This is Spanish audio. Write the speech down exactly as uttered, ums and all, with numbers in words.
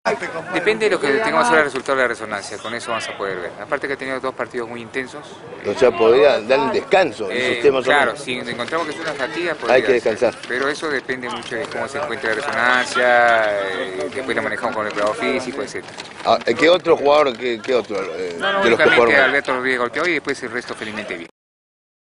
Depende de lo que tengamos ahora el resultado de la resonancia, con eso vamos a poder ver. Aparte que ha tenido dos partidos muy intensos. O sea, podría dar un descanso. Eh, usted más claro, o menos. si encontramos que es una fatiga, podría Hay que descansar. ser. Pero eso depende mucho de cómo se encuentre la resonancia, eh, después la manejamos con el preparado físico, etcétera. Ah, ¿qué otro jugador, qué, qué otro? Eh, No, no, de los que únicamente jugaron? Alberto Rodríguez golpeó y después el resto felizmente bien.